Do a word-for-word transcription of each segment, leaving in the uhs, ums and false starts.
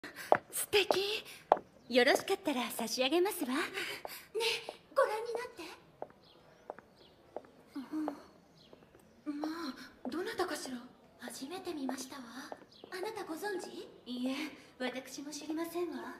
素敵。よろしかったら差し上げますわ。ねえ、ご覧になって。うん、まあ、どなたかしら。初めて見ましたわ。あなたご存知？いいえ、私も知りませんわ。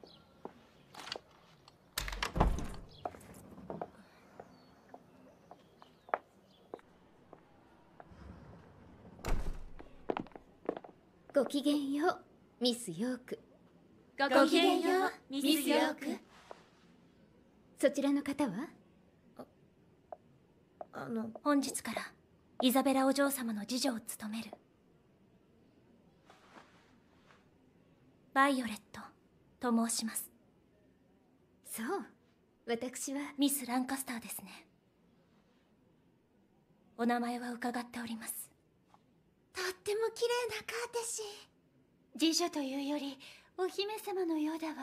ごきげんよう、ミス・ヨーク。ごきげんよう、ミス・ヨーク。そちらの方は？あ、あの本日からイザベラお嬢様の次女を務めるバイオレットと申します。そう、私はミス・ランカスターですね。お名前は伺っております。とっても綺麗なカーテシー。次女というよりお姫様のようだわ。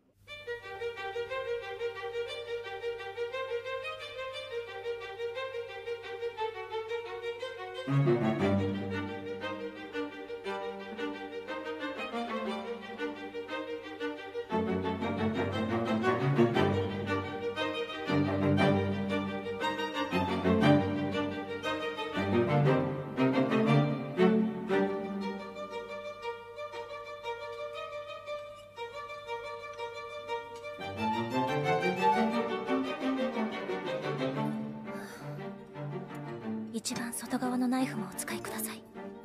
一番外側のナイフもお使いください。ん？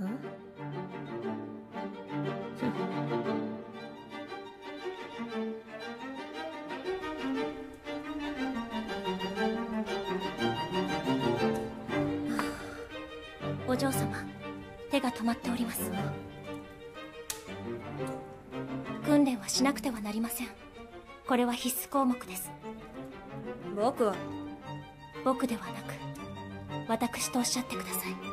お嬢様、手が止まっております。訓練はしなくてはなりません。これは必須項目です。僕は僕ではなく私とおっしゃってください。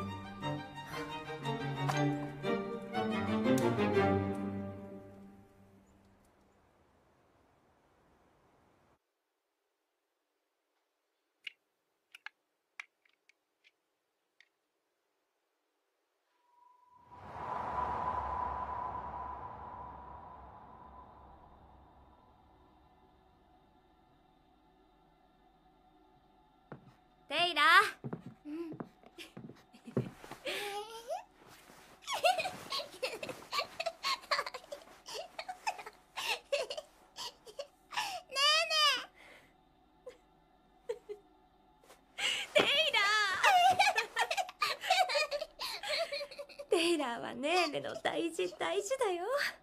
テイラー。うん。ねえねえ。テイラー。テイラーはねえねの大事大事だよ。